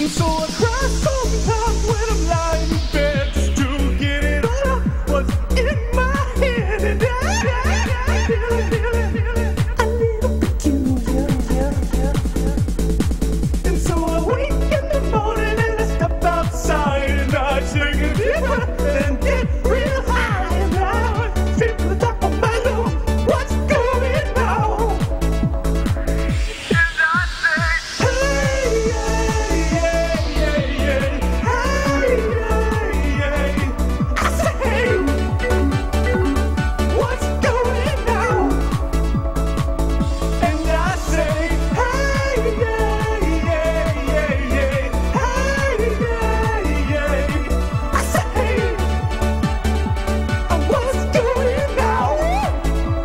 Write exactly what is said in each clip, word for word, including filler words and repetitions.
So I cry sometimes when I'm lying in bed just to get it all out what's in my head. And I, I, I feel it, feel it, feel it a little peculiar. And so I wake in the morning and I step outside and I take a deep breath and get real high. And I feel the top of my lungs, what's going on? And I say, hey, yeah, yeah, yeah, yeah, hey, yeah, yeah. I say, hey, what's going on? And I say, hey, yeah, yeah, yeah, yeah, hey, yeah, yeah. I say, hey, what's going on?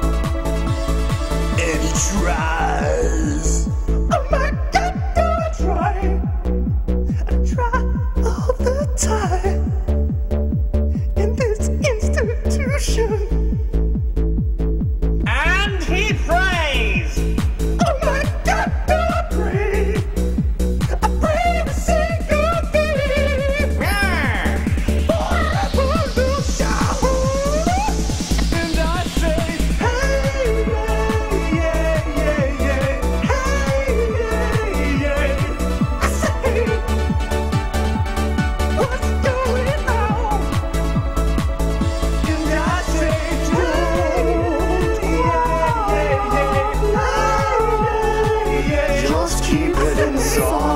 And he tries. Oh my God, do I try? I try all the time in this institution. And he prays. Oh my God, do I pray? I pray to see your face. Yeah. Forever show. And I say, hey, yeah, yeah, yeah, hey, yeah, yeah. I say, what's going on? And I say, don't, yeah, yeah, yeah, yeah, yeah. Just keep it inside.